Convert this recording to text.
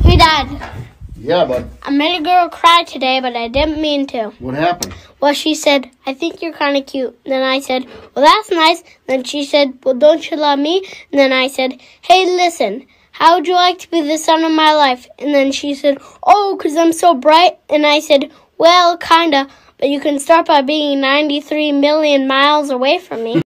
Hey, Dad. Yeah, but I made a girl cry today, but I didn't mean to. what happened? Well, she said, I think you're kind of cute. Then I said, well, that's nice. Then she said, well, don't you love me? And then I said, hey, listen, how would you like to be the sun of my life? And then she said, oh, 'cause I'm so bright. And I said, well, kinda, but you can start by being 93 million miles away from me.